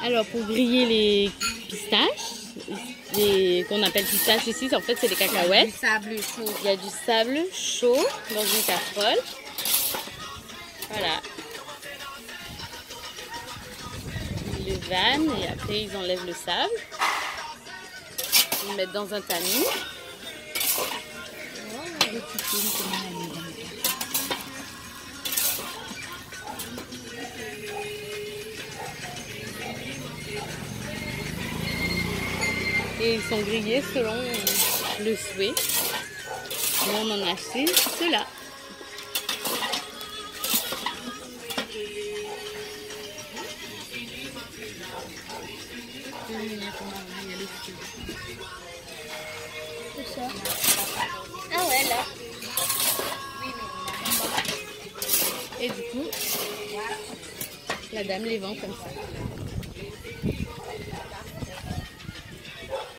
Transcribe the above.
Alors, pour griller les pistaches, qu'on appelle pistaches ici, en fait, c'est des cacahuètes. Du sable chaud. Il y a du sable chaud dans une casserole. Voilà. Ils le vannent et après, ils enlèvent le sable. Ils le mettent dans un tamis. Et ils sont grillés selon le souhait. Nous, on en a acheté ceux-là. C'est ça. Ah ouais, là. Et du coup, la dame les vend comme ça.